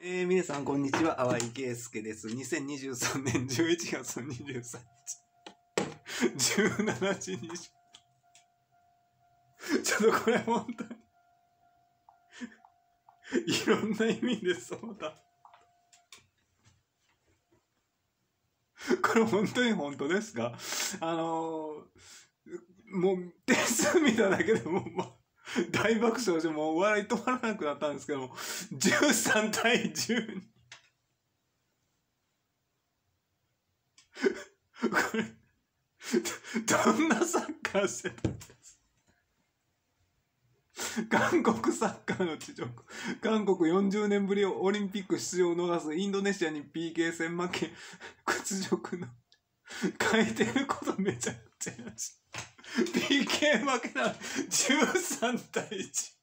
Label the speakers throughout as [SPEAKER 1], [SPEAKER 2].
[SPEAKER 1] 皆さん、こんにちは。淡井圭介です。2023年11月23日、17時20。ちょっとこれ本当に、いろんな意味でそうだ。これ本当に本当ですか？もう、点数見ただけでも、大爆笑して、もう笑い止まらなくなったんですけども、13対12。これ、どんなサッカーしてたんです韓国サッカーの地上、韓国40年ぶりオリンピック出場を逃すインドネシアに PK 戦負け、屈辱の、書いてることめちゃくちゃやし。PK 負けなら13対1。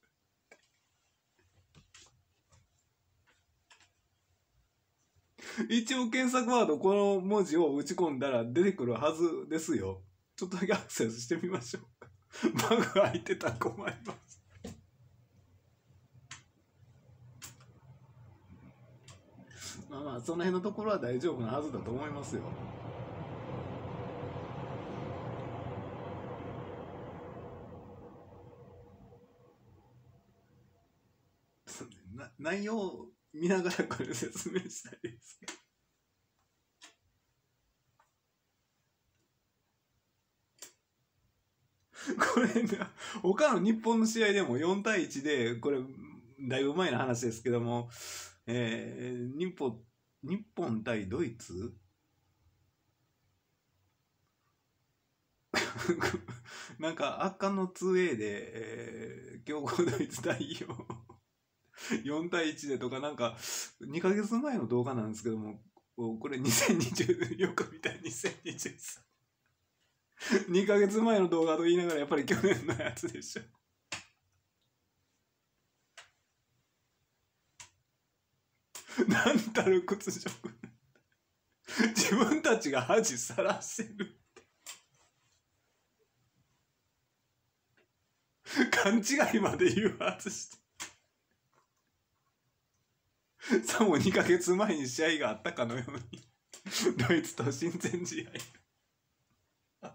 [SPEAKER 1] 一応検索ワードこの文字を打ち込んだら出てくるはずですよ。ちょっとだけアクセスしてみましょうか。バグ開いてたら困ります。まあその辺のところは大丈夫なはずだと思いますよ。内容を見ながらこれ説明したいですけど。これね、他の日本の試合でも4対1で、これ、だいぶ前の話ですけども、日本対ドイツなんか圧巻の 2A で、強豪ドイツ代表4対1でとか、なんか2ヶ月前の動画なんですけども、これ2020、よく見たら2023。2ヶ月前の動画と言いながらやっぱり去年のやつでしょ。なんたる屈辱。自分たちが恥さらしてる。勘違いまで言うはずして。さも2ヶ月前に試合があったかのようにドイツと親善試合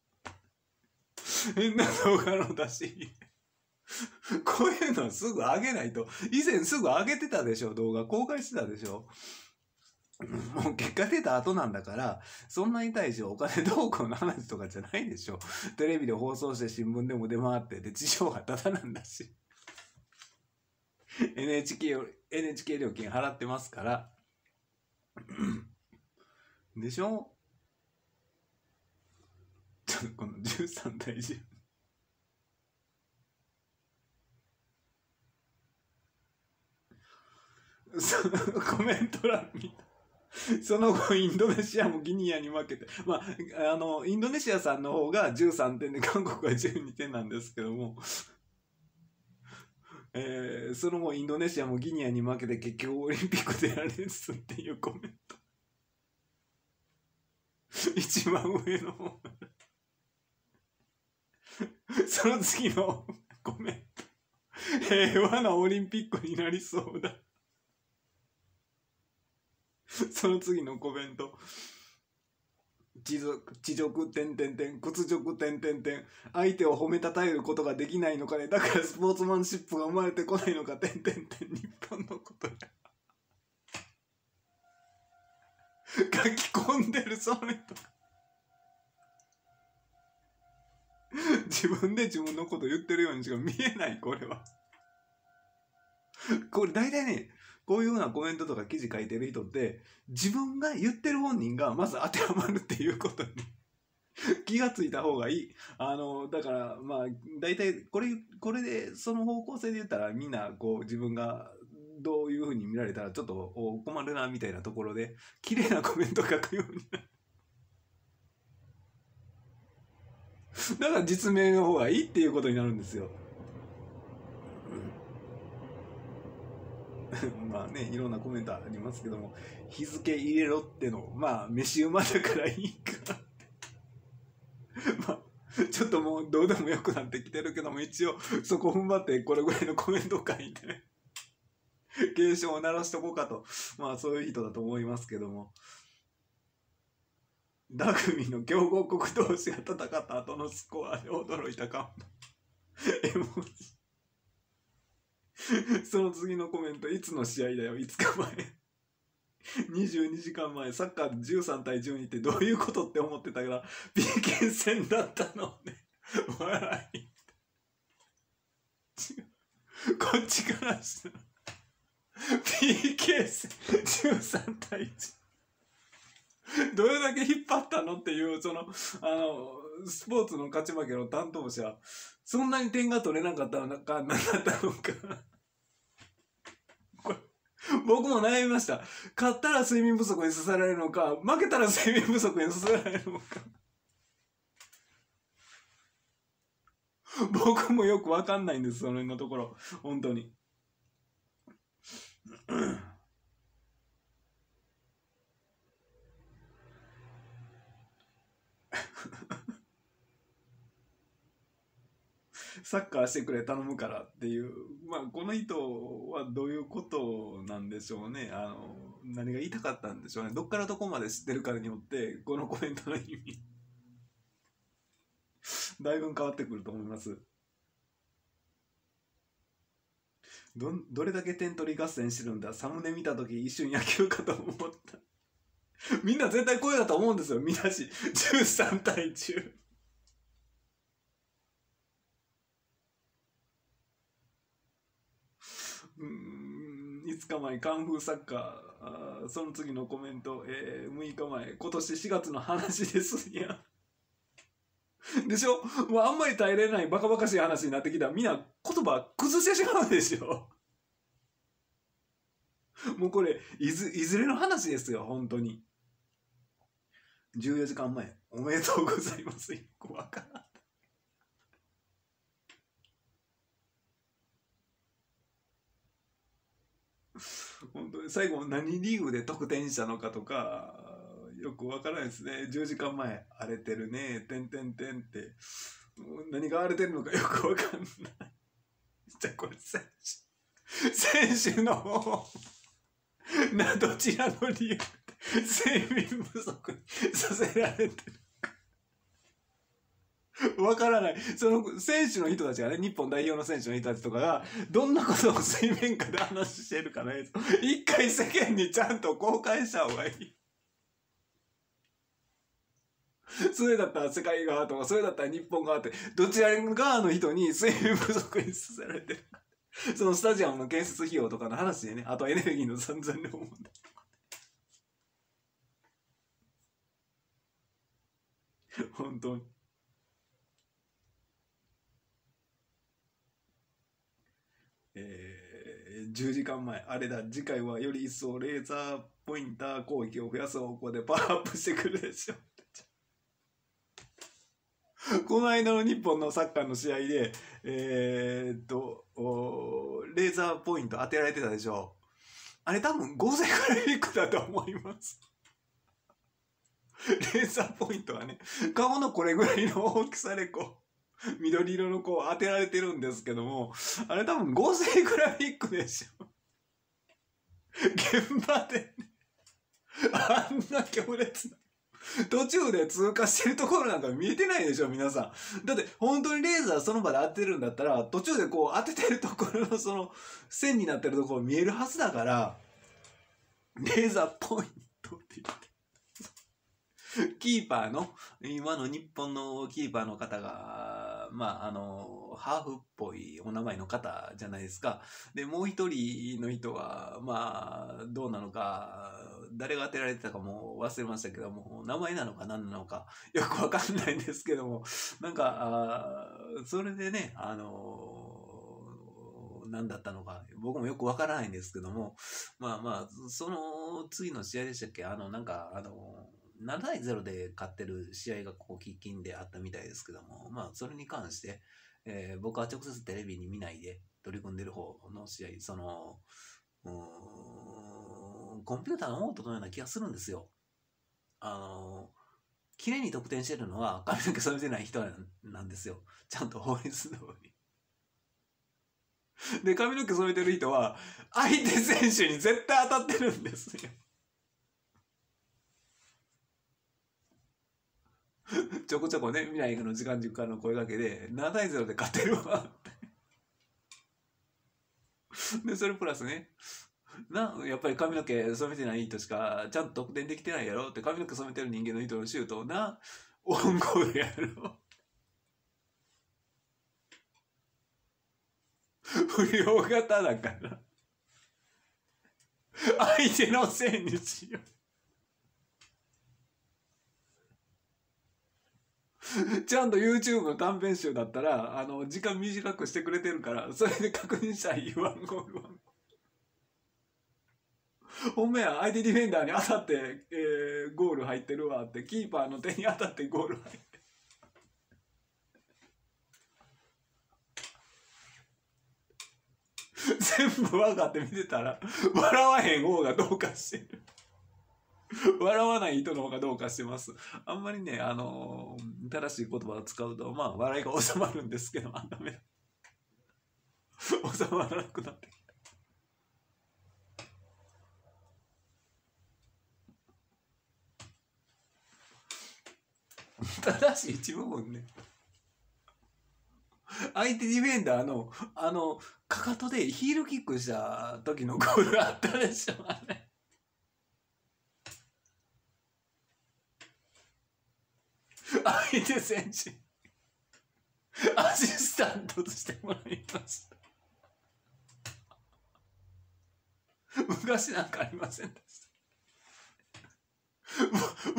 [SPEAKER 1] 変な動画の出しこういうのすぐ上げないと。以前すぐ上げてたでしょ。動画公開してたでしょ。もう結果出た後なんだから、そんなに対してお金どうこうの話とかじゃないでしょ。テレビで放送して新聞でも出回ってで地上波タダなんだしNHK 料金払ってますからでしょ。この13対10そのコメント欄見た。その後インドネシアもギニアに負けて、インドネシアさんの方が13点で韓国は12点なんですけども、その後インドネシアもギニアに負けて結局オリンピック出られずっていうコメント。一番上の方その次のコメント。平和なオリンピックになりそうだ。その次のコメント。地辱点々点屈辱点々点相手を褒めたたえることができないのかね。だからスポーツマンシップが生まれてこないのか点々点日本のことや書き込んでるそれとか自分で自分のこと言ってるようにしか見えない。これはこれ大体ね、こういうようなコメントとか記事書いてる人って自分が言ってる本人がまず当てはまるっていうことに気がついた方がいい。だからまあ大体これでその方向性で言ったらみんなこう自分がどういう風に見られたらちょっと困るなみたいなところで綺麗なコメント書くようになる。だから実名の方がいいっていうことになるんですよ。まあね、いろんなコメントありますけども、日付入れろっての、まあ飯馬だからいいかまあちょっともうどうでもよくなってきてるけども、一応そこ踏ん張ってこれぐらいのコメント書いて警鐘を鳴らしとこうかと、まあそういう人だと思いますけども、ラグビーの強豪国同士が戦った後のスコアで驚いたかも。絵文字。その次のコメント、いつの試合だよ、5日前。22時間前、サッカーで13対12ってどういうことって思ってたから、PK 戦だったのね。笑い。こっちからしたら、PK 戦13対1。どれだけ引っ張ったのっていう、スポーツの勝ち負けの担当者、そんなに点が取れなかったのか、何だったのか。僕も悩みました。勝ったら睡眠不足にさせられるのか、負けたら睡眠不足にさせられるのか。僕もよくわかんないんです、その辺のところ。本当に。サッカーしてくれ頼むからっていう、まあこの人はどういうことなんでしょうね。何が言いたかったんでしょうね。どっからどこまで知ってるかによってこのコメントの意味だいぶ変わってくると思います。どれだけ点取り合戦してるんだ。サムネ見た時一瞬野球かと思った。みんな絶対これだと思うんですよ。見出し13対10。5日前、カンフーサッカー、その次のコメント、6日前、今年4月の話ですや。でしょ、もうあんまり耐えれないバカバカしい話になってきたらみんな言葉崩してしまうでしょ。もうこれいずれの話ですよ、本当に。14時間前、おめでとうございます。1個わからん。本当に最後何リーグで得点したのかとかよくわからないですね。10時間前荒れてるね、てんてんてんって何が荒れてるのかよくわかんない。じゃあこれ選手のどちらの理由で睡眠不足にさせられてるわからない。その選手の人たちがね、日本代表の選手の人たちとかが、どんなことを水面下で話してるかね、一回世間にちゃんと公開した方がいい。それだったら世界側とか、それだったら日本側って、どちら側の人に水分不足にさせられてるか。そのスタジアムの建設費用とかの話でね、あとエネルギーの散々量問題。本当に。10時間前、あれだ、次回はより一層レーザーポインター攻撃を増やす方向でパワーアップしてくるでしょ。この間の日本のサッカーの試合で、レーザーポイント当てられてたでしょ。あれ多分合成グラフィックだと思います。レーザーポイントはね、顔のこれぐらいの大きさでこう、緑色のこう当てられてるんですけども、あれ多分合成グラフィックでしょ。現場で、ね、あんな強烈な。途中で通過してるところなんか見えてないでしょ、皆さん。だって本当にレーザーその場で当てるんだったら、途中でこう当ててるところのその線になってるところ見えるはずだから、レーザーポイントって言って。キーパーの、今の日本のキーパーの方が、まあ、ハーフっぽいお名前の方じゃないですか。で、もう一人の人は、まあ、どうなのか、誰が当てられてたかも忘れましたけども、名前なのか何なのか、よくわかんないんですけども、なんか、それでね、何だったのか、僕もよくわからないんですけども、まあまあ、その次の試合でしたっけ、7対0で勝ってる試合がこう喫緊であったみたいですけども、まあそれに関して、僕は直接テレビに見ないで取り組んでる方の試合、コンピューターのオートのような気がするんですよ。綺麗に得点してるのは髪の毛染めてない人なんですよ。ちゃんと法律通り。 で、髪の毛染めてる人は、相手選手に絶対当たってるんですよ。ちょこちょこね、未来の時間軸からの声かけで、7対0で勝てるわって。で、それプラスね、やっぱり髪の毛染めてない人しかちゃんと得点できてないやろって、髪の毛染めてる人間の人のシュートをオウンゴールやろ。不良型だから。相手のせいにしよう。ちゃんと YouTube の短編集だったら、時間短くしてくれてるから、それで確認したらいいワンゴールワンゴール。ほんまや、相手ディフェンダーに当たって、ゴール入ってるわって、キーパーの手に当たってゴール入って。全部分かって見てたら、笑わへん方がどうかしてる。笑わない人の方がどうかしてます。あんまりね、正しい言葉を使うと、まあ、笑いが収まるんですけど、ダメだ。収まらなくなってきた。正しい一部分ね。相手ディフェンダーの、かかとでヒールキックした時のゴールあったでしょ、あれ。相手選手、アシスタントとしてもらいました。昔なんかありませんでした。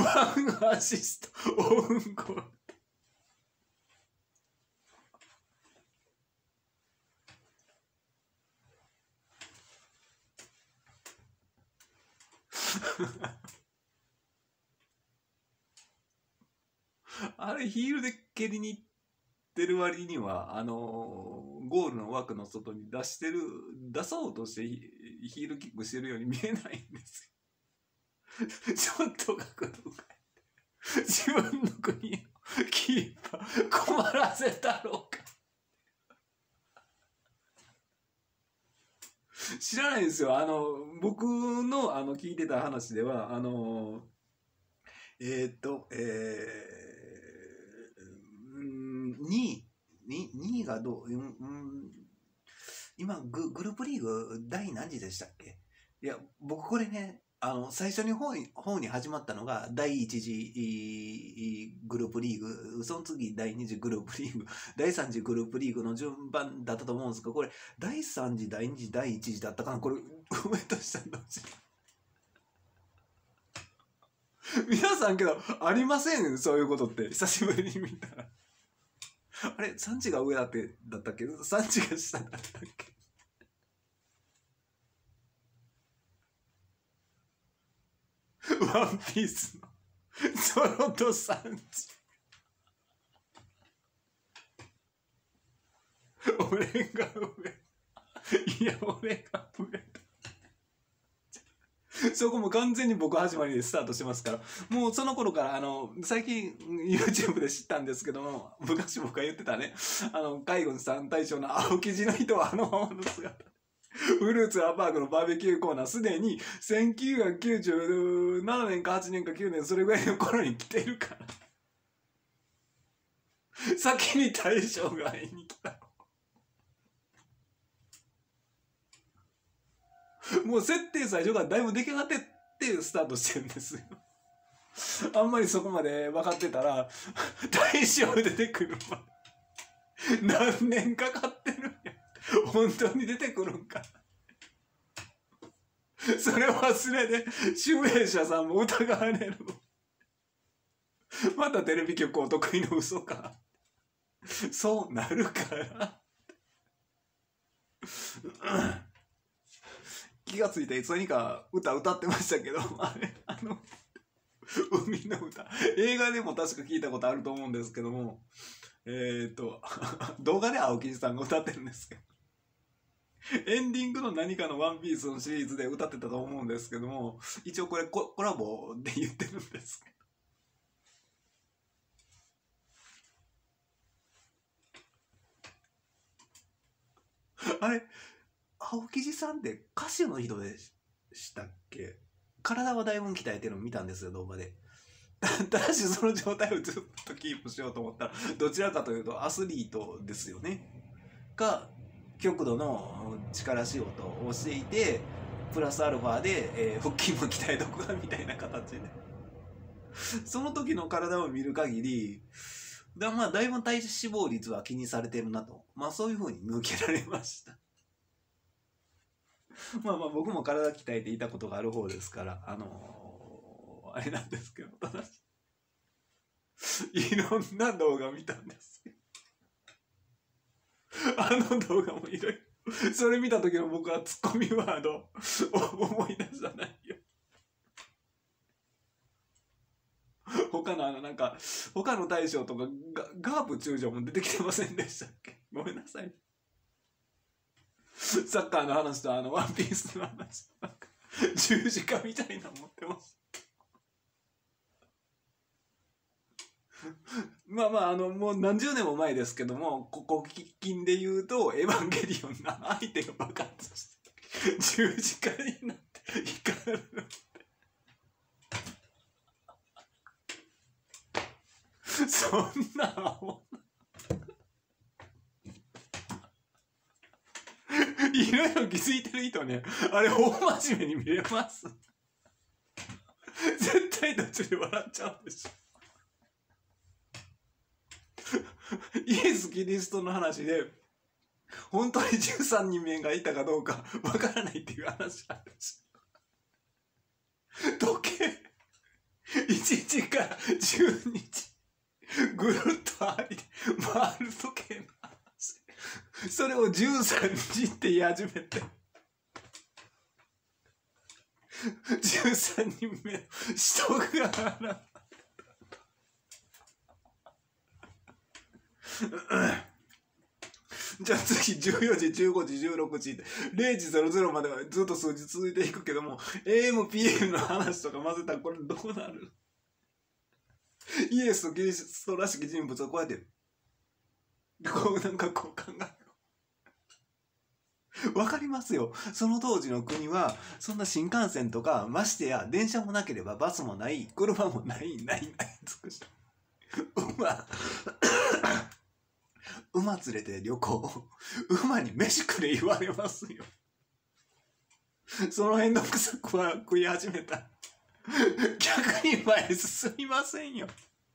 [SPEAKER 1] ワンアシスト、オウンゴール。あれヒールで蹴りに行ってる割にはゴールの枠の外に出そうとしてヒールキックしてるように見えないんですよ。ちょっと角度変えて自分の国のキーパー困らせたろうか。知らないですよ。僕の聞いてた話では2位が今グループリーグ第何次でしたっけ？いや、僕これね、最初に方に始まったのが第1次グループリーグ、その次第2次グループリーグ、第3次グループリーグの順番だったと思うんですが、これ第3次、第2次、第1次だったかな。これ上と下どっち？皆さんけどありません？そういうことって久しぶりに見たら。あれ3時が上だったっけ？ 3 時が下だったっけ？ワンピースのソロと3時。俺が上。いや俺が上。そこも完全に僕始まりでスタートしてますから、もうその頃から最近 YouTube で知ったんですけども、昔僕が言ってたね、介護さん大将の青生地の人はままの姿。フルーツアパークのバーベキューコーナー、すでに1997年か8年か9年、それぐらいの頃に来てるから。先に大将が会いに来た。もう設定最初からだいぶ出来上がってってスタートしてるんですよ。あんまりそこまで分かってたら、大将出てくるまで何年かかってるんや。本当に出てくるんか。それ忘れで、集英社さんも疑われる。またテレビ局お得意の嘘か。そうなるから。気がついていつにか歌ってましたけど、あれ海の歌、映画でも確か聞いたことあると思うんですけども、動画で青木さんが歌ってるんですけど、エンディングの何かのワンピースのシリーズで歌ってたと思うんですけども、一応これコラボで言ってるんですけど、 あれ、青木地さんって歌手の人でしたっけ？体はだいぶ鍛えてるの見たんですよ、動画で。ただしその状態をずっとキープしようと思ったら、どちらかというとアスリートですよね。が、極度の力仕事をしていて、プラスアルファで、腹筋も鍛えとくみたいな形で。その時の体を見る限り、まあ、だいぶ体脂肪率は気にされてるなと。まあ、そういう風に見受けられました。まあまあ、僕も体鍛えていたことがある方ですから、あれなんですけど、ただし、いろんな動画見たんですよ。あの動画もいろいろ。それ見た時の僕はツッコミワードを思い出さないよ。他のなんか、他の大将とかガープ中将も出てきてませんでしたっけ？ごめんなさい。サッカーの話とワンピースの話、なんか十字架みたいなの持ってます。まあまあ、もう何十年も前ですけども、ここ近で言うと、エヴァンゲリオンな相手が爆発して、十字架になって光る。そんなアホいろいろ気づいてる人ね、あれ大真面目に見れます。絶対途中で笑っちゃうんでしょ。イエス・キリストの話で、本当に13人目がいたかどうかわからないっていう話なんです。時計、1時から12時、ぐるっと回る時計の話。それを13時って言い始めて、13人目の人がじゃあ次14時、15時、16時って0時00まではずっと数字続いていくけども AM、PM の話とか混ぜたらこれどうなる？イエスとキリストらしき人物をこうやってこうなんかこう考える。わかりますよ。その当時の国はそんな新幹線とかましてや電車もなければバスもない車もない尽くした馬連れて旅行、馬に飯くれ言われますよ。その辺の草食い始めた。逆に前進みませんよ。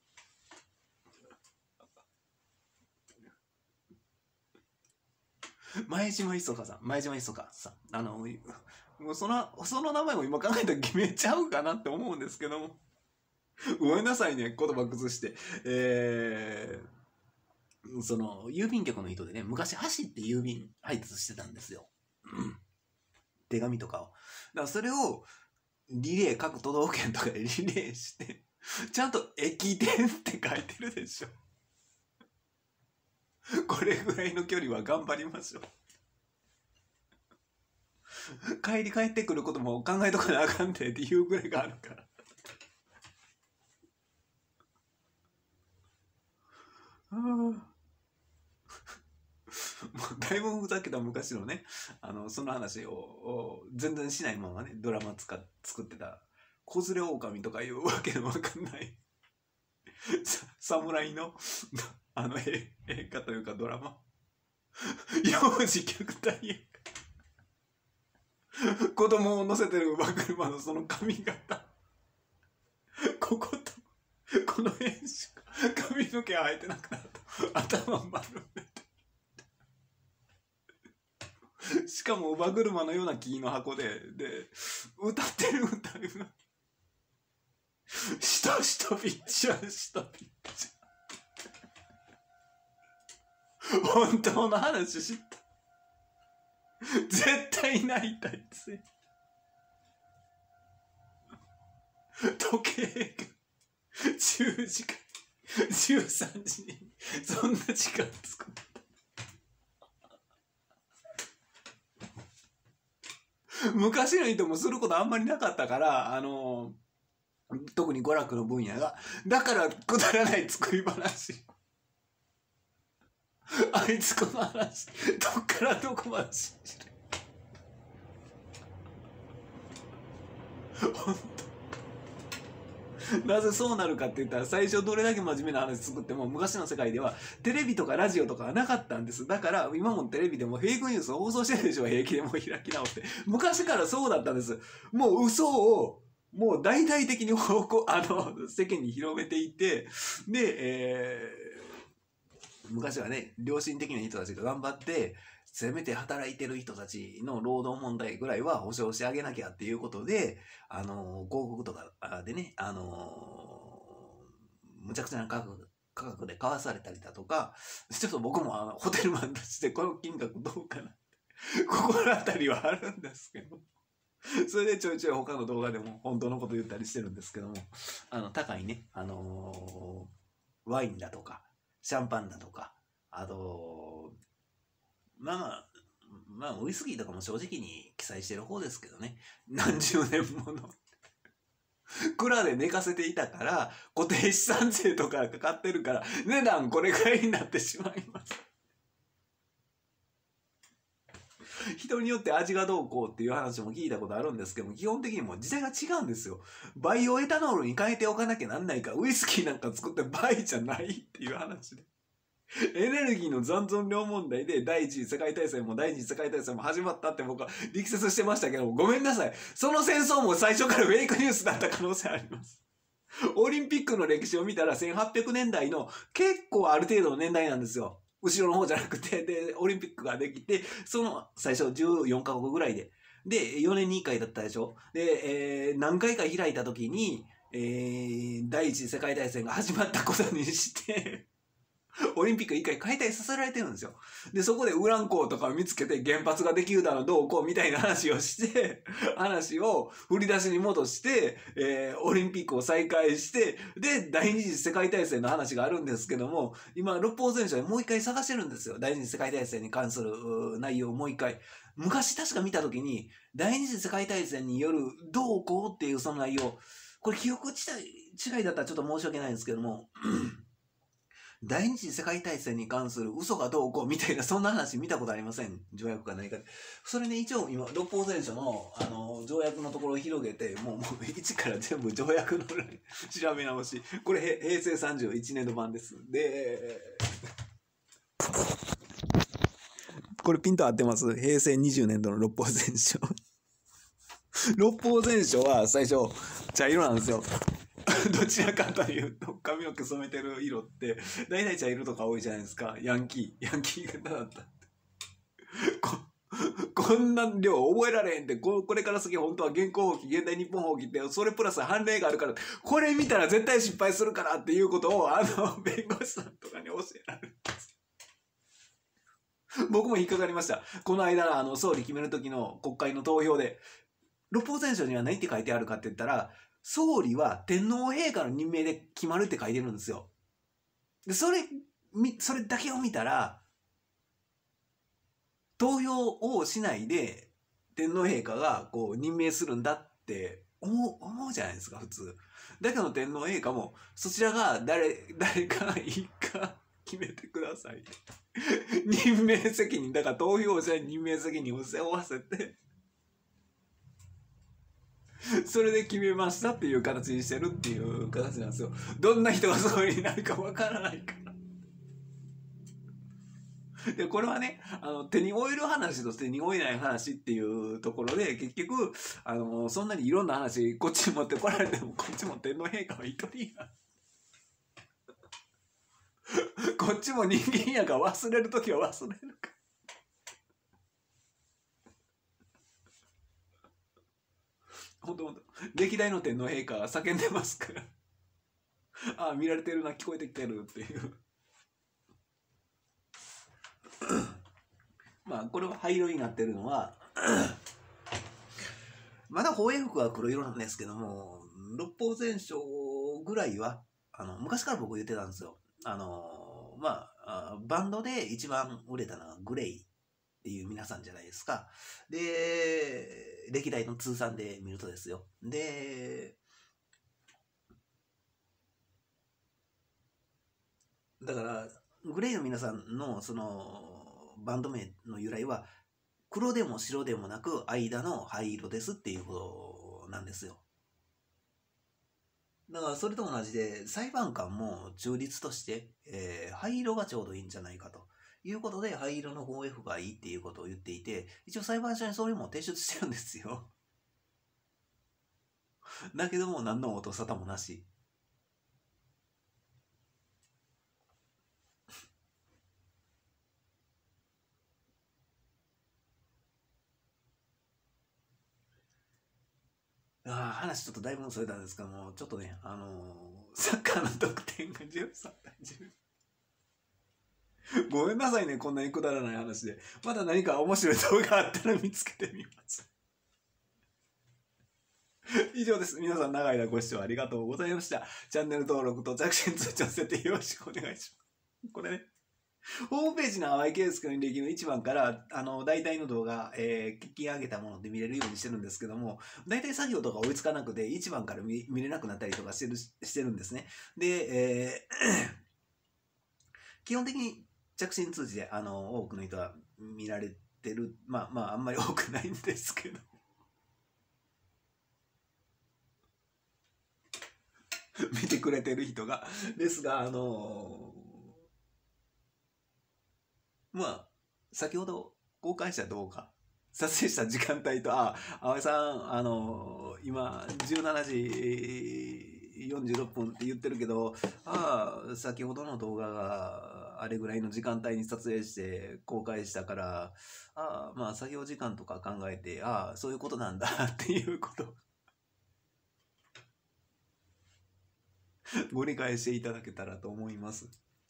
[SPEAKER 1] 前島磯香さん、もうその名前も今考えたら決めちゃうかなって思うんですけども。ごめんなさいね、言葉崩して。その郵便局の人でね、昔走って郵便配達してたんですよ。手紙とかを。だからそれをリレー、各都道府県とかでリレーして、ちゃんと駅伝って書いてるでしょ。これぐらいの距離は頑張りましょう。帰ってくることも考えとかなあかんでっていうぐらいがあるから。もうだいぶふざけた昔のね、その話を全然しないままね、ドラマ作ってた子連れ狼とかいうわけのわかんない侍の映画というかドラマ、幼児虐待映画、子供を乗せてる馬車のその髪型、こことこの辺しか髪の毛生えてなくなると頭丸めて、しかも乳母車のような木の箱で歌ってる歌うの、しとしとぴっちゃしとぴっちゃ、本当の話知った。絶対泣いたやつや。時計が10時間13時にそんな時間作った。昔の人もすることあんまりなかったから、特に娯楽の分野がだからくだらない作り話あいつこの話どっからどこまで信じる。本当なぜそうなるかって言ったら、最初どれだけ真面目な話作っても昔の世界ではテレビとかラジオとかはなかったんです。だから今もテレビでもフェイクニュースを放送してるでしょ。平気でもう開き直って。昔からそうだったんです。もう嘘をもう大々的に世間に広めていて、で、昔はね、良心的な人たちが頑張って、せめて働いてる人たちの労働問題ぐらいは保障してあげなきゃっていうことで、広告とかでね、むちゃくちゃな価格で買わされたりだとか、ちょっと僕もホテルマンとしてこの金額どうかなって心当たりはあるんですけど、それでちょいちょい他の動画でも本当のこと言ったりしてるんですけども、高いね、ワインだとかシャンパンだとか、あとまあウイスキーとかも正直に記載してる方ですけどね、何十年もの蔵で寝かせていたから固定資産税とかかかってるから値段これぐらいになってしまいます。人によって味がどうこうっていう話も聞いたことあるんですけども、基本的にもう時代が違うんですよ。バイオエタノールに変えておかなきゃなんないから、ウイスキーなんか作ってバイじゃないっていう話で。エネルギーの残存量問題で第一次世界大戦も第二次世界大戦も始まったって僕は力説してましたけど、ごめんなさい。その戦争も最初からフェイクニュースだった可能性あります。オリンピックの歴史を見たら1800年代の結構ある程度の年代なんですよ。後ろの方じゃなくて、で、オリンピックができて、その最初14カ国ぐらいで、で、4年に1回だったでしょ。で、何回か開いた時に、第一次世界大戦が始まったことにしてオリンピック一回解体させられてるんですよ。で、そこでウラン鉱とかを見つけて原発ができるだのどうこうみたいな話をして、話を振り出しに戻して、オリンピックを再開して、で、第二次世界大戦の話があるんですけども、今、六法全書でもう一回探してるんですよ。第二次世界大戦に関する内容をもう一回。昔確か見たときに、第二次世界大戦によるどうこうっていうその内容、これ記憶違いだったらちょっと申し訳ないんですけども、第二次世界大戦に関する嘘がどうこうみたいなそんな話見たことありません。条約か何かで。それね、一応今六法全書の条約のところを広げてもう一から全部条約の調べ直し。これ平成31年度版です。でこれピント合ってます。平成20年度の六法全書六法全書は最初茶色なんですよ。どちらかというと髪の毛染めてる色って大体茶色とか多いじゃないですか。ヤンキー型だったこんな量覚えられへんって、これから先本当は現行法規現代日本法規ってそれプラス判例があるからこれ見たら絶対失敗するからっていうことを弁護士さんとかに教えられるんです。僕も引っかかりました。この間総理決める時の国会の投票で六法全書には何って書いてあるかって言ったら、総理は天皇陛下の任命で決まるって書いてるんですよ。で、それだけを見たら、投票をしないで天皇陛下がこう任命するんだって思うじゃないですか、普通。だけど天皇陛下も、そちらが誰がいいか決めてください。任命責任、だから投票者に任命責任を背負わせて、それで決めましたっていう形にしてるっていう形なんですよ。どんな人が総理になるかわからないから。で、これはね、手に負える話と手に負えない話っていうところで、結局、そんなにいろんな話、こっちに持ってこられても、こっちも天皇陛下は一人や。こっちも人間やから忘れるときは忘れるから。本当歴代の天皇陛下が叫んでますからああ見られてるな、聞こえてきてるっていうまあこれは灰色になってるのはまだ放映服は黒色なんですけども、六法全書ぐらいは昔から僕言ってたんですよ。バンドで一番売れたのはグレイっていう皆さんじゃないですか。で、歴代の通算で見るとですよ。で、だから、
[SPEAKER 2] グレイの皆さんのそのバンド名の由来は黒でも白でもなく間の灰色ですっていうことなんですよ。だからそれと同じで裁判官も中立として、灰色がちょうどいいんじゃないかということで灰色の 5F がいいっていうことを言っていて、一応裁判所にそれも提出してるんですよ。だけども何の音沙汰もなし。話ちょっとだいぶそれたんですけども、ちょっとね、サッカーの得点が13対10。ごめんなさいね、こんなにくだらない話で。まだ何か面白い動画あったら見つけてみます。以上です。皆さん長い間ご視聴ありがとうございました。チャンネル登録と着信通知の設定よろしくお願いします。これね、ホームページの淡井圭介の履歴の1番から、大体の動画、聞き上げたもので見れるようにしてるんですけども、大体作業とか追いつかなくて、1番から見れなくなったりとかしてるんですね。で、基本的に着信通知で、多くの人は見られてる。まあ、あんまり多くないんですけど。見てくれてる人が。ですが、先ほど公開した動画、撮影した時間帯と、葵さん、今、17時46分って言ってるけど、先ほどの動画があれぐらいの時間帯に撮影して公開したから、作業時間とか考えて、そういうことなんだっていうことご理解していただけたらと思います。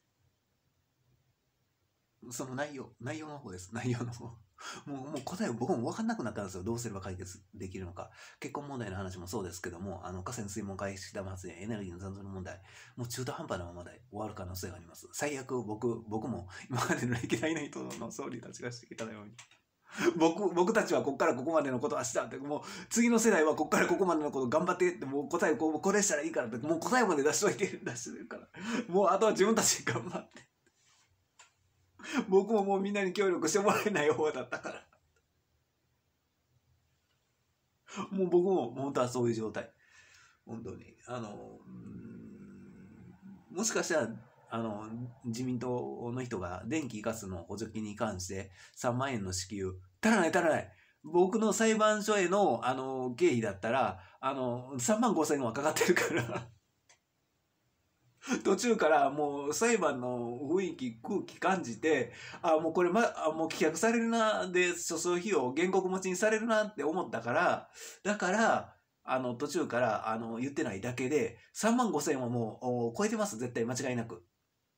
[SPEAKER 2] その内容の方です。内容の方。もう答え僕も分かんなくなったんですよ。どうすれば解決できるのか。結婚問題の話もそうですけども、河川水門開始ダム発電、エネルギーの残存の問題、もう中途半端なままで終わる可能性があります。最悪僕も今までの歴代の人の総理たちがしてきたように。僕たちはここからここまでのことはしたって、もう次の世代はここからここまでのこと頑張ってって、もう答えこれしたらいいからって、もう答えまで出しといて出してるから、もうあとは自分たちで頑張って。僕ももうみんなに協力してもらえない方だったから。もう僕も本当はそういう状態。本当に。もしかしたら、自民党の人が電気ガスの補助金に関して3万円の支給、足らない。僕の裁判所への、経費だったら、3万5千円はかかってるから途中からもう裁判の雰囲気、空気感じて、もうこれ、もう棄却されるな、で、訴訟費用原告持ちにされるなって思ったから、だから、途中から、言ってないだけで、3万5千円はもう超えてます、絶対間違いなく。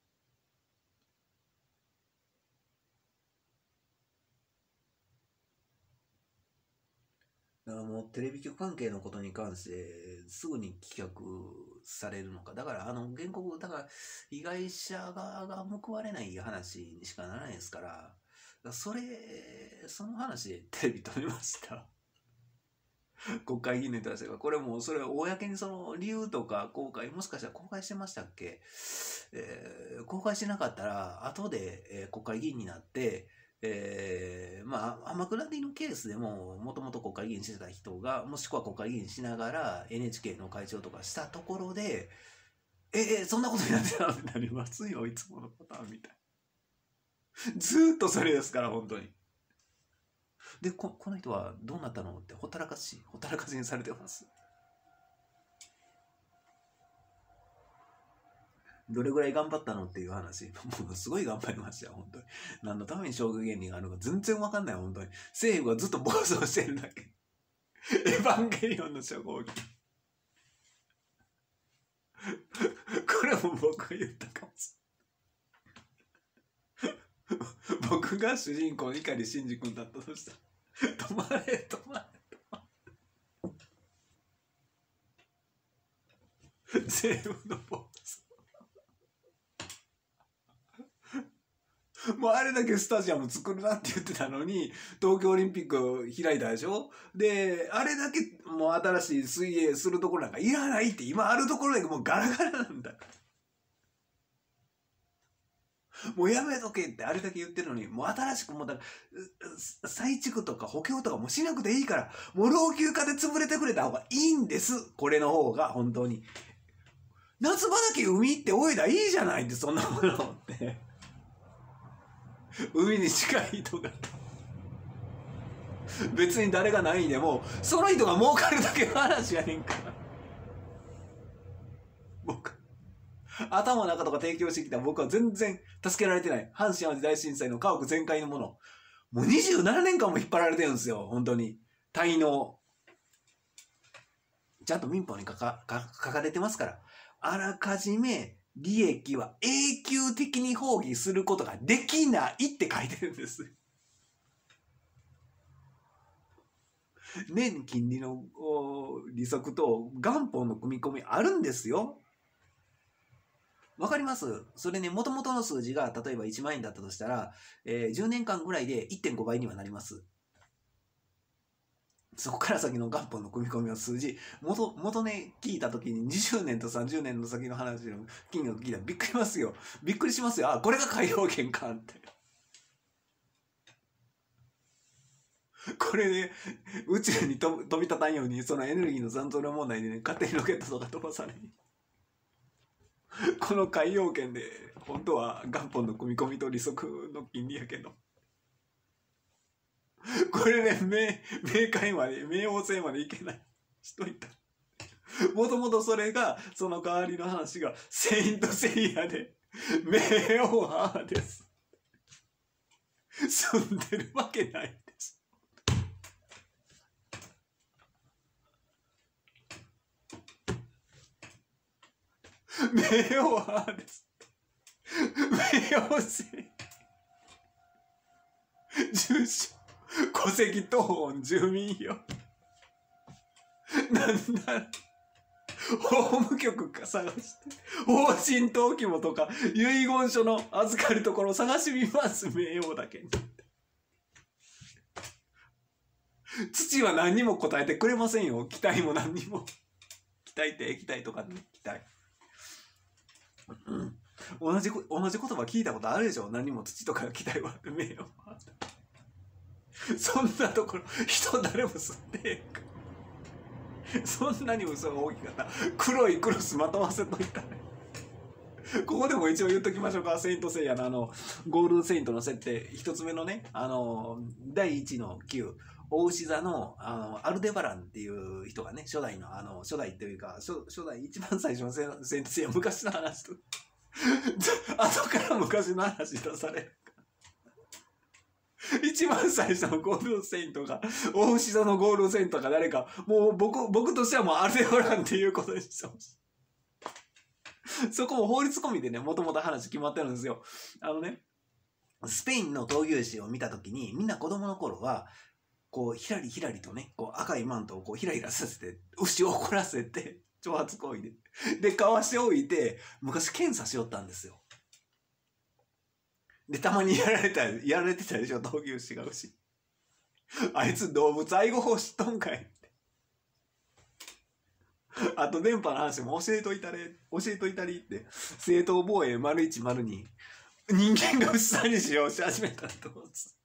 [SPEAKER 2] だからもうテレビ局関係のことに関してすぐに棄却されるのか。だから原告、だから被害者側が報われない話にしかならないですから、その話でテレビ止めました。国会議員の人たちが、これもうそれは公にその理由とかもしかしたら公開してましたっけ、公開してなかったら後で、国会議員になって、天下りのケースでももともと国会議員してた人がもしくは国会議員しながら NHK の会長とかしたところでそんなことになってたってなりますよ、いつものパターンみたい。ずーっとそれですから本当に。でこの人はどうなったのってほったらかしにされてます。どれぐらい頑張ったのっていう話。もうすごい頑張りましたよ、本当に。何のために消極原理があるのか全然わかんない、本当に。政府がずっと暴走してるだけ。エヴァンゲリオンの初号機。これも僕が言ったかもしれない。僕が主人公の碇シンジ君だったとしたら、止まれ。政府の暴走。もうあれだけスタジアム作るなって言ってたのに、東京オリンピック開いたでしょ。で、あれだけもう新しい水泳するところなんかいらないって、今あるところでもうガラガラなんだから。 もうやめとけってあれだけ言ってるのに、もう新しくもう再築とか補強とかもしなくていいから、もう老朽化で潰れてくれた方がいいんです。これの方が本当に。夏場だけ海行って泳いだらいいじゃないって、そんなものって。海に近い人が。別に誰がないんでも、その人が儲かるだけの話やねんから。僕。頭の中とか提供してきた僕は全然助けられてない。阪神淡路大震災の家屋全壊のもの。もう27年間も引っ張られてるんですよ。本当に。滞納。ちゃんと民法に書かれてますから。あらかじめ利益は永久的に放棄することができないって書いてるんです。年金利の利息と元本の組み込みあるんですよ。わかります？それね、元々の数字が例えば1万円だったとしたら、10年間ぐらいで 1.5 倍にはなります。そこから先の元本の組み込みの数字、元ね、聞いたときに20年と30年の先の話の金額聞いたらびっくりますよ。びっくりしますよ。あ、これが海洋圏かって。これね、宇宙に飛び立たんように、そのエネルギーの残存量問題でね、勝手にロケットとか飛ばされに。この海洋圏で、本当は元本の組み込みと利息の金利やけど。これね、冥界まで、冥王星までいけないしといた。もともとそれが、その代わりの話が、セイントセイヤで、冥王母です。住んでるわけないです。冥王母です。冥王星。住所。戸籍謄本住民票。なんだ法務局か探して、法人登記簿とか遺言書の預かるところ探してみます。名誉だけに。土は何にも答えてくれませんよ。期待も何にも。期待って液体とかね、期待。同じ言葉聞いたことあるでしょ。何にも土とか期待は名誉は。そんなところ人誰も吸ってへんか。そんなに嘘が大きかったら黒いクロスまとわせといたね。ここでも一応言っときましょうか。セイントセイヤのゴールドセイントの設定一つ目のね、第1の9大牛座のアルデバランっていう人がね、初代っていうか初代一番最初のセイントセイヤ、昔の話と後から昔の話出される。一番最初のゴールドセイントが、大牛座のゴールドセイントが誰か、もう僕としてはもうアルデバランっていうことにしてほしい。そこも法律込みでね、もともと話決まってるんですよ。スペインの闘牛士を見たときに、みんな子供の頃は、こう、ひらりひらりとね、こう赤いマントをこうひらひらさせて、牛を怒らせて、挑発行為で。で、かわしておいて、昔検査しよったんですよ。で、たまにやられてたでしょ、闘牛士が牛。あいつ動物愛護法知っとんかいって。あと電波の話も教えといたりって、正当防衛0102。人間が牛さんに使用し始めたらどうす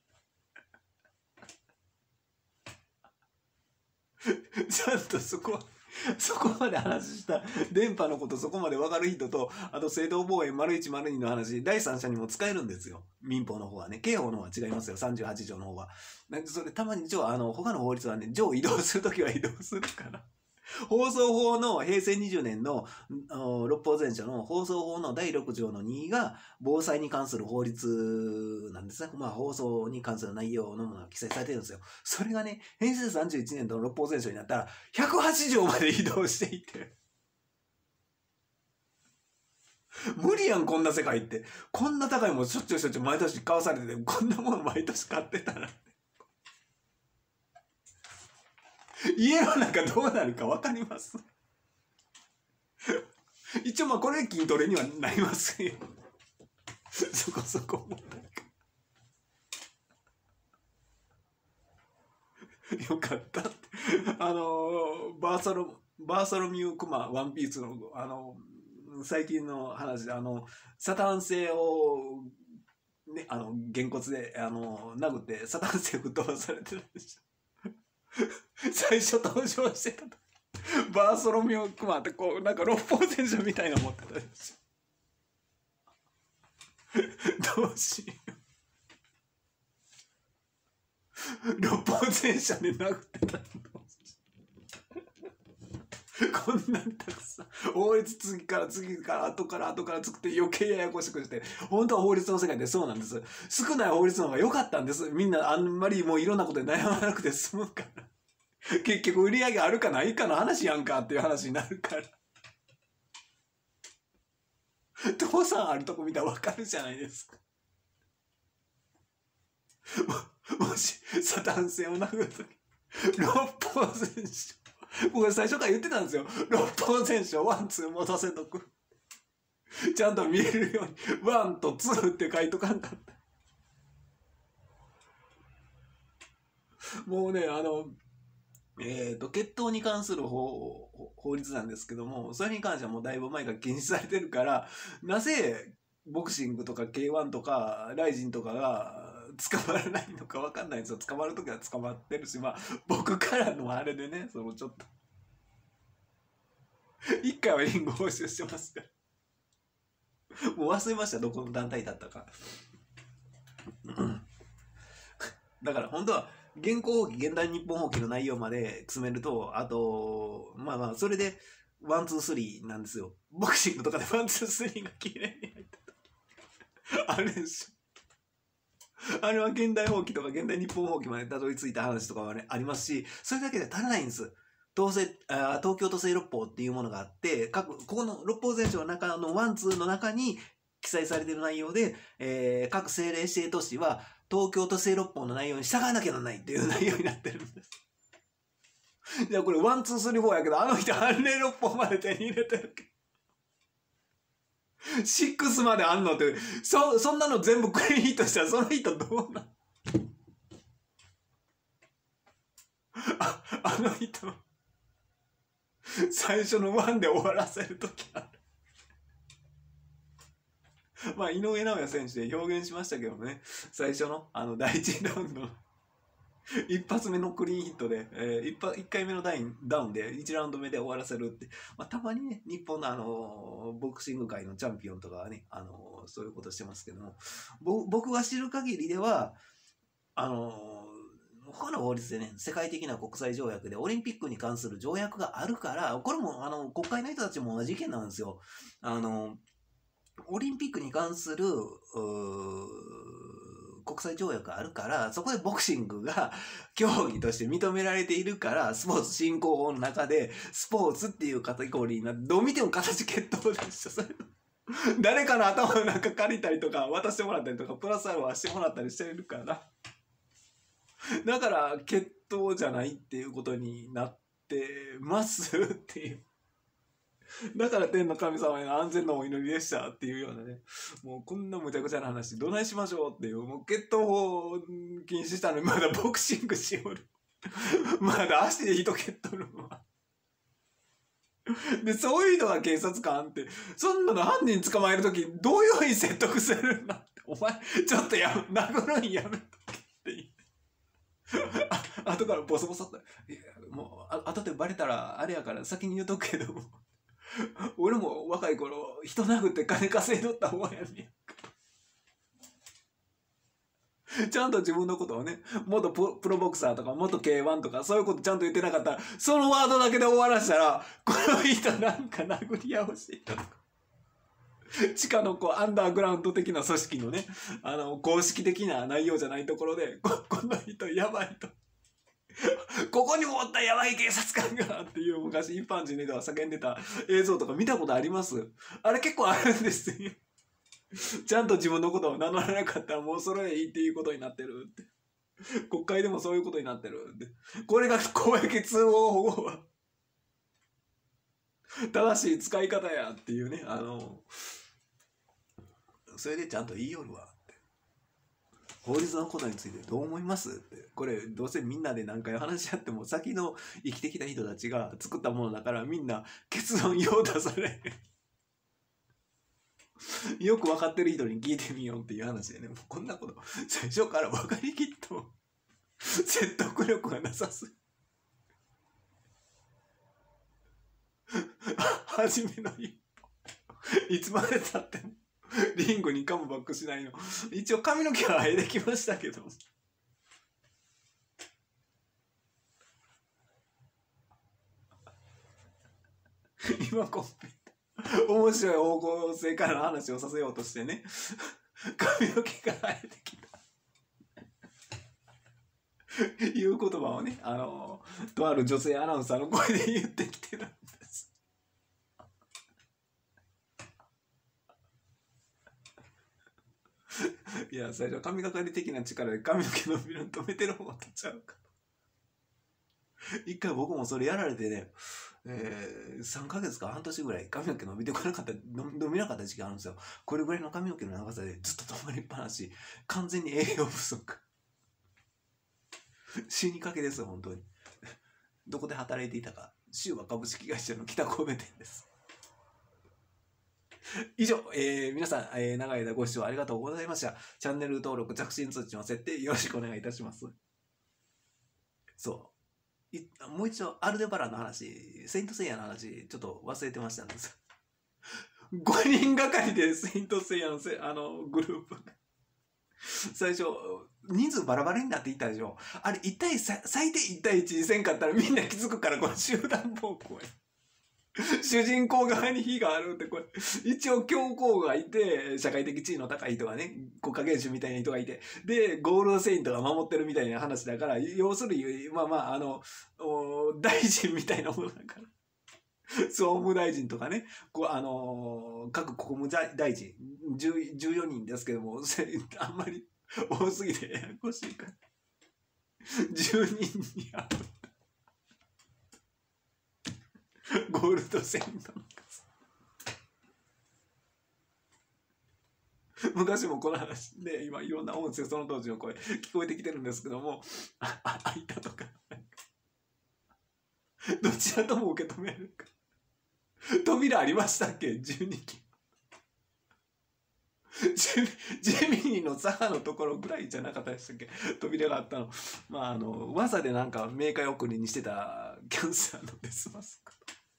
[SPEAKER 2] ちゃんとそこまで話した電波のことそこまで分かる人と、あと正当防衛0102の話、第三者にも使えるんですよ。民法の方はね。刑法の方は違いますよ。38条の方は。なんでそれたまに他の法律はね、移動するときは移動するから。放送法の平成20年の六法全書の放送法の第6条の2が防災に関する法律なんですね。まあ放送に関する内容のものが記載されてるんですよ。それがね、平成31年の六法全書になったら108条まで移動していて。無理やん、こんな世界って。こんな高いもんしょっちゅう毎年買わされてて、こんなもの毎年買ってたら。家の中どうなるか分かります一応まあこれ筋トレにはなりますよ。そこそこよかったって。バーソロミュークマワンピースの
[SPEAKER 1] 最近の話でサタン星をねげんこつで殴ってサタン星吹っ飛ばされてるんですよ。最初登場してたとバーソロミオ・クマってこうなんか六法全書みたいなの持ってたんですよ。どうしよう。六法全書で殴ってたの。こんなんたくさん法律次から後から作って余計ややこしくして、本当は法律の世界でそうなんです。少ない法律の方が良かったんです。みんなあんまりもういろんなことで悩まなくて済むから結局売り上げあるかないかの話やんかっていう話になるから父さんあるとこ見たら分かるじゃないですか。もしサタン星を殴るとき六法全書、僕最初から言ってたんですよ。六法全書ワンツー持たせとく。ちゃんと見えるようにワンとツーって書いとかんかった。もうね血統に関する法律なんですけども、それに関してはもうだいぶ前から禁止されてるから、なぜボクシングとか K1 とかライジンとかが捕まらないのか分かんないんですよ。捕まるときは捕まってるし、まあ僕からのあれでね、そのちょっと一回はリング報酬してますから、もう忘れました、どこの団体だったかだから本当は現行放棄、現代日本放棄の内容まで詰めると、あとまあそれでワンツースリーなんですよ。ボクシングとかでワンツースリーが綺麗に入ってたあれでしょ。あれは現代放棄とか現代日本放棄までたどり着いた話とかはねありますし、それだけで足らないんです。東京都政六法っていうものがあって、ここの六法全書の中のワンツーの中に記載されている内容で、各政令指定都市は東京都政六法の内容に従わなきゃならないっていう内容になってるんです。じゃあこれワンツースリーフォーやけど、あの人判例六法まで手に入れてるけど6まであんのって、そんなの全部クリーンヒットしたらその人どうなんあの人最初の1で終わらせる時あるまあ井上尚弥選手で表現しましたけどね、最初の第1ラウンドの一発目のクリーンヒットで、1回目のダウンで1ラウンド目で終わらせるって、まあ、たまにね日本のボクシング界のチャンピオンとかはねそういうことしてますけども、僕が知る限りでは他の法律でね、世界的な国際条約でオリンピックに関する条約があるから、これも国会の人たちも同じ意見なんですよ。オリンピックに関する国際条約があるから、そこでボクシングが競技として認められているから、スポーツ振興法の中でスポーツっていうカテゴリーになって、どう見ても形決闘でしょ。誰かの頭の中借りたりとか渡してもらったりとかプラスアルファしてもらったりしてるからだから決闘じゃないっていうことになってますっていう。だから天の神様への安全のお祈りでしたっていうようなね、もうこんなむちゃくちゃな話どないしましょうっていう、もう決闘法禁止したのにまだボクシングしよるまだ足で人蹴っとるわでそういう人が警察官って、そんなの犯人捕まえるときどういうふうに説得するんだって、お前ちょっと殴るんやめとけって言って後からボソボソっと、いやもう後でバレたらあれやから先に言うとくけども俺も若い頃人殴って金稼いどった方やねんちゃんと自分のことをね、元プロボクサーとか元 K1 とかそういうことちゃんと言ってなかったら、そのワードだけで終わらせたら、この人なんか殴り合わせたとか地下のアンダーグラウンド的な組織のね公式的な内容じゃないところでこの人やばいとここにもおったやばい警察官がっていう昔一般人の人が叫んでた映像とか見たことあります？あれ結構あるんですよちゃんと自分のことを名乗らなかったらもうそれでいいっていうことになってるって国会でもそういうことになってるって、これが公益通報保護は正しい使い方やっていうね、それでちゃんと言いよるわって、法律のことについてどう思いますって、これどうせみんなで何回話し合っても先の生きてきた人たちが作ったものだからみんな結論よう出されよく分かってる人に聞いてみようっていう話でね、もうこんなこと最初から分かりきっと説得力がなさす初めの一歩、いつまでたってもリングにカムバックしないの。一応髪の毛は生えてきましたけど、今コンペ面白い方向性からの話をさせようとしてね、髪の毛が生えてきたいう言葉をね、とある女性アナウンサーの声で言ってきてるんです。いや、最初神がかり的な力で髪の毛伸びるの止めてる方が取っちゃうか。一回僕もそれやられてね、3ヶ月か半年ぐらい髪の毛伸びてこなかった、伸びなかった時期あるんですよ。これぐらいの髪の毛の長さでずっと止まりっぱなし、完全に栄養不足。死にかけです本当に。どこで働いていたか、修和株式会社の北神戸店です。以上、皆さん、長い間ご視聴ありがとうございました。チャンネル登録、着信通知の設定よろしくお願いいたします。もう一度アルデバランの話、セイントセイヤの話ちょっと忘れてましたんです。5人がかりでセイントセイヤのグループ最初人数バラバラになっていったでしょ。あれ最低1対1にせんかったらみんな気づくから、この集団暴行や。主人公側に非があるって、これ一応教皇がいて、社会的地位の高い人がね、国家元首みたいな人がいて、でゴールドセイントが守ってるみたいな話だから、要するに大臣みたいなものだから総務大臣とかね、各国務大臣14人ですけども、あんまり多すぎてややこしいから10人に会うゴールドセイントの数。昔もこの話で今いろんな音声、その当時の声聞こえてきてるんですけども、開いたとかどちらとも受け止めるか。扉ありましたっけ？12基。ジェミニのサハのところぐらいじゃなかったでしたっけ、扉があったの。技でなんか冥界送りにしてたキャンサーのデスマスク。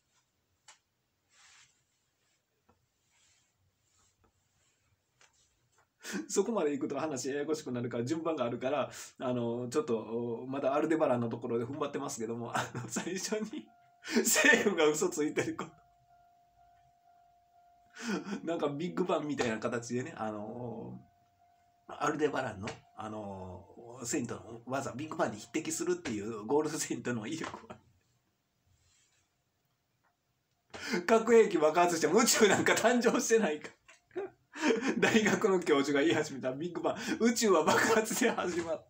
[SPEAKER 1] そこまで行くと話ややこしくなるから、順番があるから、ちょっとまだアルデバランのところで踏ん張ってますけども、最初に政府が嘘ついてることなんかビッグバンみたいな形でね、アルデバランの、セイントの技、ビッグバンに匹敵するっていうゴールドセイントの威力は。核兵器爆発しても宇宙なんか誕生してないか。大学の教授が言い始めたビッグバン、宇宙は爆発で始まった。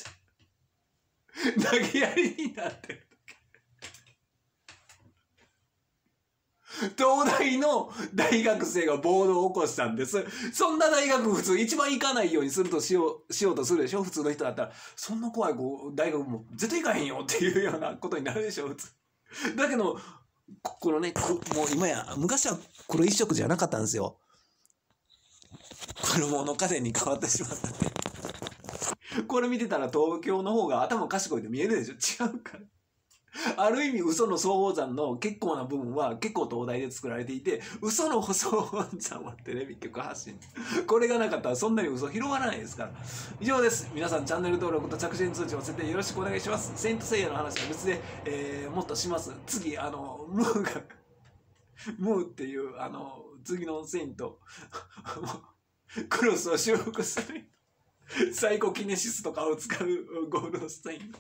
[SPEAKER 1] 投げやりになってる。東大の大学生が暴動を起こしたんです。そんな大学普通一番行かないようにしようとするでしょ。普通の人だったら、そんな怖い大学も絶対行かへんよっていうようなことになるでしょ普通。だけどこのね、もう今や昔は黒一色じゃなかったんですよ。黒物家電に変わってしまったって。これ見てたら東京の方が頭賢いって見えるでしょ。違うから。ある意味嘘の総宝山の結構な部分は結構東大で作られていて、嘘の総宝山はテレビ局発信。これがなかったらそんなに嘘広がらないですから。以上です。皆さんチャンネル登録と着信通知を設定よろしくお願いします。セイントセイヤの話は別で、もっとします。次ムーっていう次のセイントクロスを修復するサイコキネシスとかを使うゴールドステイン。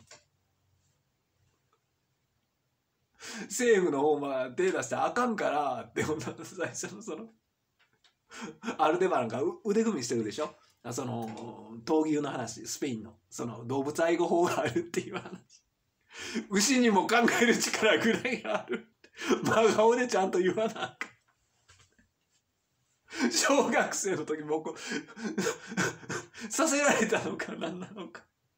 [SPEAKER 1] 政府の方が手出したらあかんからって最初のアルデバランが腕組みしてるでしょ。闘牛の話、スペインの動物愛護法があるっていう話。牛にも考える力ぐらいがある。真顔でちゃんと言わなあかん。小学生の時僕させられたのか何なのか。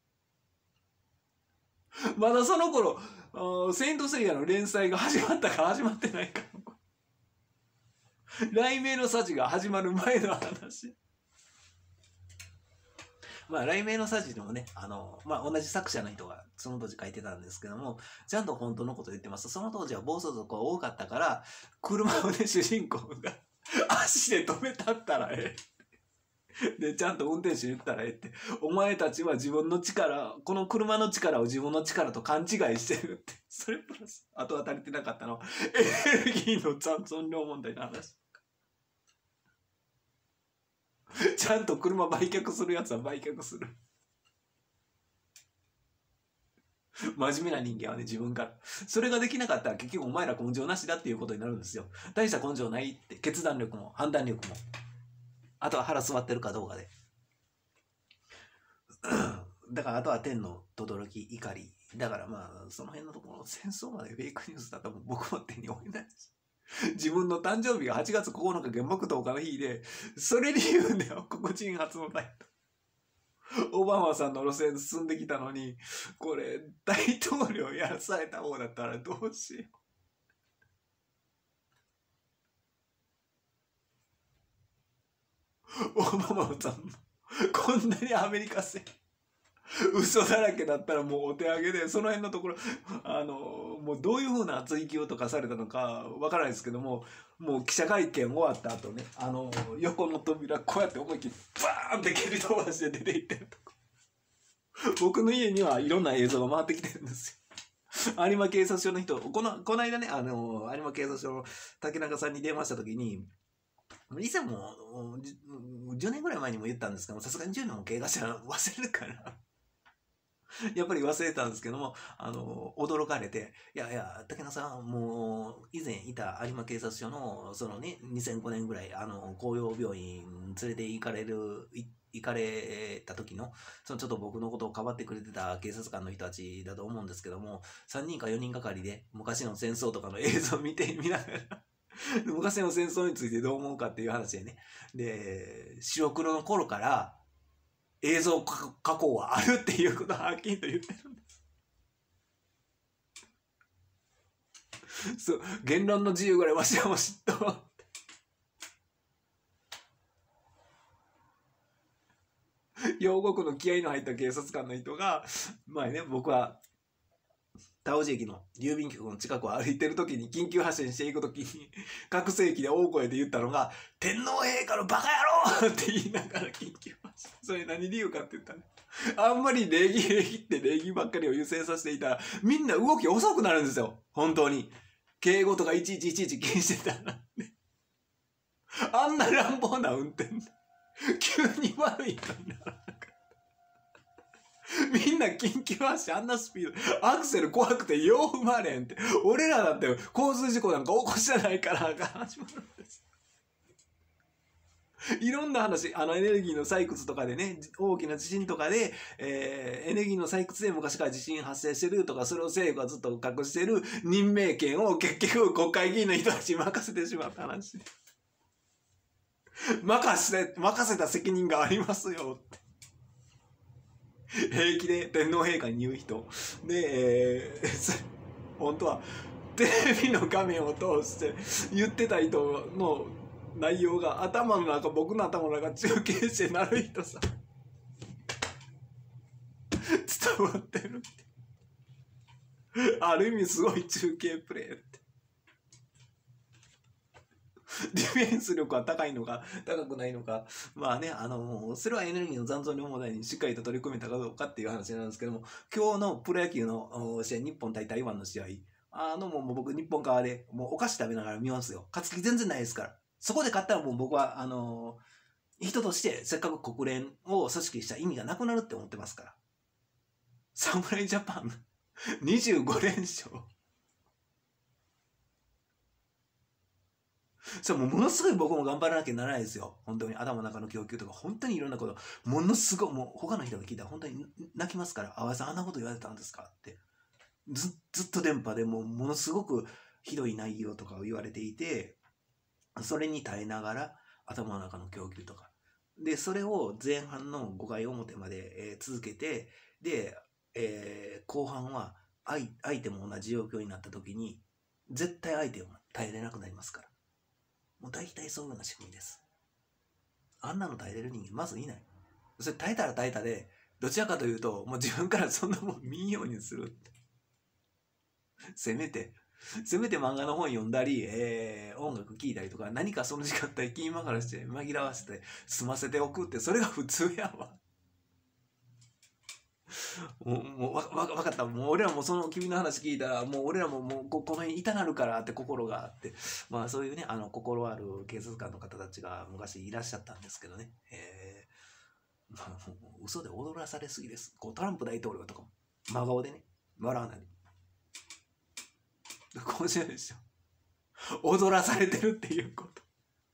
[SPEAKER 1] まだその頃セイントセイヤの連載が始まったか始まってないか。
[SPEAKER 2] 雷鳴のさじが始まる前の話。まあ、雷鳴のさじでもね、まあ、同じ作者の人がその当時書いてたんですけども、ちゃんと本当のこと言ってます。その当時は暴走族が多かったから、車をね、主人公が足で止めたったらええ。で、ちゃんと運転手言ったらええって。お前たちは自分の力、この車の力を自分の力と勘違いしてるって。それプラス、あとは足りてなかったのは、エネルギーの残存量問題の話。ちゃんと車売却するやつは売却する。真面目な人間はね、自分から。それができなかったら結局お前ら根性なしだっていうことになるんですよ。大した根性ないって、決断力も判断力も。あとは腹座ってるかどうかで。だからあとは天の轟き、怒り。だからまあ、その辺のところ、戦争までフェイクニュースだと僕も手に負えないし。自分の誕生日が8月9日原爆投下の日で、それに言うんだよ、黒人初の大統領。オバマさんの路線進んできたのに、これ、大統領やらされた方だったらどうしよう。オバマさんも、こんなにアメリカ製。嘘だらけだったらもうお手上げで、その辺のところ、もうどういう風な追及とかされたのかわからないですけども、もう記者会見終わった後ね、横の扉こうやって思いっきりバーンって蹴り飛ばして出て行ってるとこ。僕の家にはいろんな映像が回ってきてるんですよ。有馬警察署の人、この間ね、有馬警察署の竹中さんに電話した時に、以前も10年ぐらい前にも言ったんですけども、さすがに10年も経過したら忘れるから。やっぱり忘れたんですけども、驚かれて、いやいや、竹中さん、もう、以前いた有馬警察署の、そのね、2005年ぐらい、紅葉病院連れて行かれた時の、そのちょっと僕のことをかばってくれてた警察官の人たちだと思うんですけども、3人か4人がかりで、昔の戦争とかの映像を見ながら、昔の戦争についてどう思うかっていう話でね、で、白黒の頃から、映像加工はあるっていうことははっきりと言ってるんです。そう、言論の自由ぐらいわしはもう知っとろう。両国の気合いの入った警察官の人が、前ね、僕は、田尾路駅の郵便局の近くを歩いてる時に緊急発進していく時に拡声器で大声で言ったのが「天皇陛下のバカ野郎!」って言いながら緊急発進。それ何理由かって言ったら、あんまり礼儀って礼儀ばっかりを優先させていたらみんな動き遅くなるんですよ。本当に敬語とかいちいち気にしてたら、ね、あんな乱暴な運転急に悪い人にならなかった。みんな緊急発進あんなスピード、アクセル怖くてよう踏まれんって。俺らだって交通事故なんか起こしてないから始まるんです。いろんな話、エネルギーの採掘とかでね、大きな地震とかで、エネルギーの採掘で昔から地震発生してるとか、それを政府がずっと隠してる任命権を結局国会議員の人たちに任せてしまった話で。任せた責任がありますよって。平気で天皇陛下に言う人で、本当はテレビの画面を通して言ってた人の内容が僕の頭の中中継してなる人さ伝わってるって、ある意味すごい中継プレイって。ディフェンス力は高いのか高くないのか、まあね、それはエネルギーの残存量問題にしっかりと取り組めたかどうかっていう話なんですけども、今日のプロ野球の試合、日本対台湾の試合、もう僕日本側でもうお菓子食べながら見ますよ。勝つ気全然ないですから。そこで勝ったらもう僕は人としてせっかく国連を組織した意味がなくなるって思ってますから。侍ジャパン25連勝。それものすごい僕も頑張らなきゃならないですよ。本当に頭の中の供給とか、本当にいろんなこと、ものすごい、もう他の人が聞いたら本当に泣きますから、淡谷さんあんなこと言われたんですかって。ずっと電波でものすごくひどい内容とかを言われていて、それに耐えながら頭の中の供給とか。で、それを前半の5回表まで、続けて、で、後半は相手も同じ状況になった時に、絶対相手を耐えれなくなりますから。 もう大体そういうような仕組みです。あんなの耐えれる人間まずいない。それ耐えたら耐えたで、どちらかというと、もう自分からそんなもん見んようにするって。せめて漫画の本読んだり、音楽聴いたりとか、何かその時間帯気紛らして紛らわせて済ませておくって、それが普通やわ。もうわかった。もう俺らもその君の話聞いたら、もう俺らももうこの辺痛なるからって心があって、まあそういうね、心ある警察官の方たちが昔いらっしゃったんですけどね。まあ、もう嘘で踊らされすぎです。こうトランプ大統領とかも真顔でね、笑わないで。今週でしょ。踊らされてるっていうこと。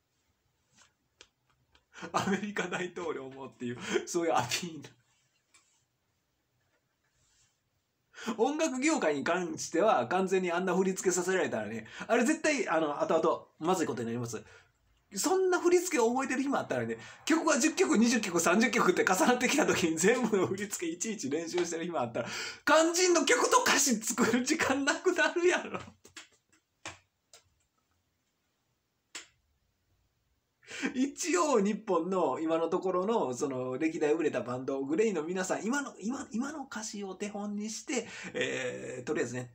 [SPEAKER 2] アメリカ大統領もっていう、そういうアピール。音楽業界に関しては完全にあんな振り付けさせられたらね、あれ絶対後々まずいことになります。そんな振り付けを覚えてる暇あったらね、曲が10曲20曲30曲って重なってきた時に全部の振り付けいちいち練習してる暇あったら、肝心の曲と歌詞作る時間なくなるやろ。一応日本の今のところのその歴代売れたバンドグレイの皆さん、今の歌詞を手本にして、とりあえずね、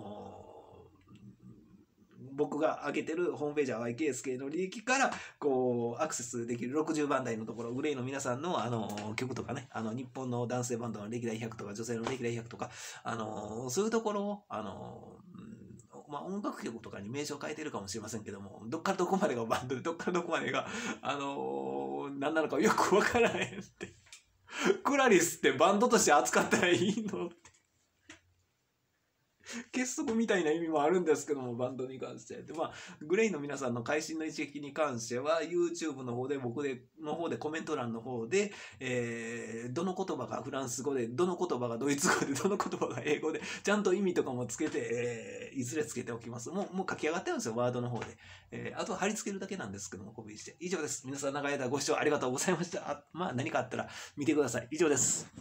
[SPEAKER 2] 僕が上げてるホームページは YKSK の履歴からこうアクセスできる60番台のところ、グレイの皆さんの曲とかね、日本の男性バンドの歴代100とか女性の歴代100とか、そういうところをまあ、音楽曲とかに名称変えてるかもしれませんけども、どっからどこまでがバンドでどっからどこまでが何なのかよくわからへんって。クラリスってバンドとして扱ったらいいのって。結束みたいな意味もあるんですけども、バンドに関して。で、まあ、グレイの皆さんの会心の一撃に関しては、YouTube の方で、僕の方で、コメント欄の方で、どの言葉がフランス語で、どの言葉がドイツ語で、どの言葉が英語で、ちゃんと意味とかもつけて、いずれつけておきます。もう書き上がってるんですよ、ワードの方で。あとは貼り付けるだけなんですけども、コピーして。以上です。皆さん長い間ご視聴ありがとうございました。まあ、何かあったら見てください。以上です。